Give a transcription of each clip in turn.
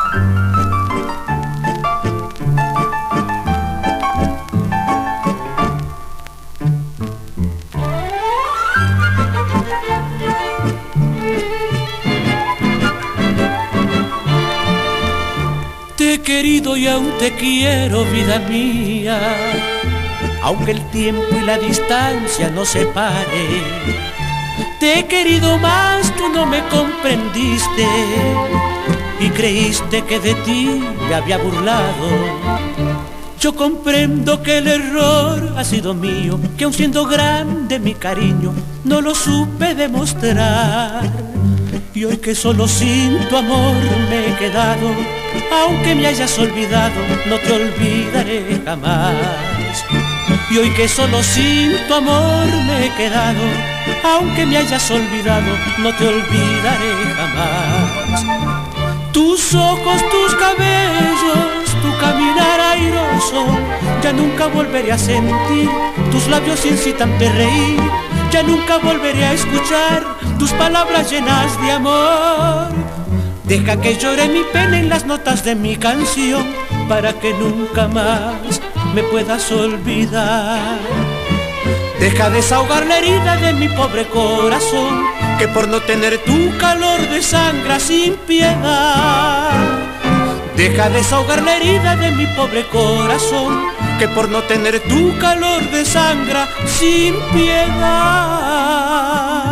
Te he querido y aún te quiero, vida mía, aunque el tiempo y la distancia nos separe. Te he querido más, tú no me comprendiste y creíste que de ti me había burlado. Yo comprendo que el error ha sido mío, que aun siendo grande mi cariño no lo supe demostrar. Y hoy que solo sin tu amor me he quedado, aunque me hayas olvidado, no te olvidaré jamás. Y hoy que solo sin tu amor me he quedado, aunque me hayas olvidado, no te olvidaré jamás. Tus ojos, tus cabellos, tu caminar airoso, ya nunca volveré a sentir. Tus labios incitan a reír, ya nunca volveré a escuchar tus palabras llenas de amor. Deja que llore mi pena en las notas de mi canción, para que nunca más me puedas olvidar. Deja desahogar la herida de mi pobre corazón, que por no tener tu calor desangra sin piedad. Deja desahogar la herida de mi pobre corazón, que por no tener tu calor desangra sin piedad.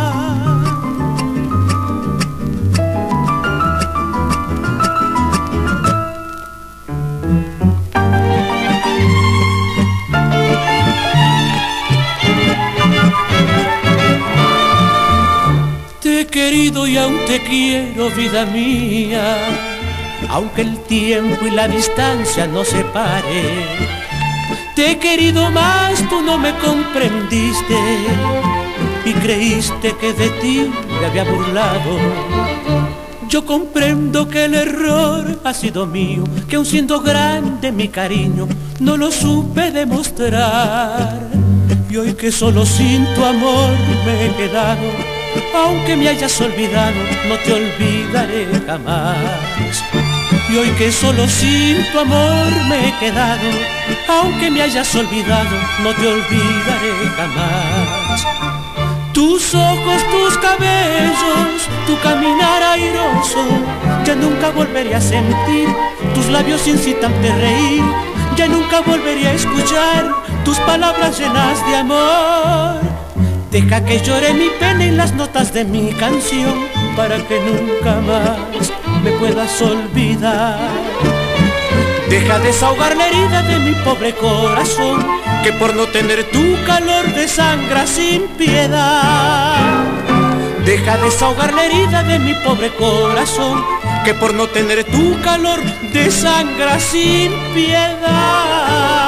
Te he querido y aún te quiero, vida mía, aunque el tiempo y la distancia nos separe. Te he querido más, tú no me comprendiste y creíste que de ti me había burlado. Yo comprendo que el error ha sido mío, que aun siendo grande mi cariño no lo supe demostrar. Y hoy que solo sin tu amor me he quedado, aunque me hayas olvidado, no te olvidaré jamás. Y hoy que solo sin tu amor me he quedado, aunque me hayas olvidado, no te olvidaré jamás. Tus ojos, tus cabellos, tu caminar airoso, ya nunca volveré a sentir. Tus labios incitan a reír, ya nunca volveré a escuchar tus palabras llenas de amor. Deja que llore mi pena en las notas de mi canción, para que nunca más me puedas olvidar. Deja desahogar la herida de mi pobre corazón, que por no tener tu calor desangra sin piedad. Deja desahogar la herida de mi pobre corazón, que por no tener tu calor desangra sin piedad.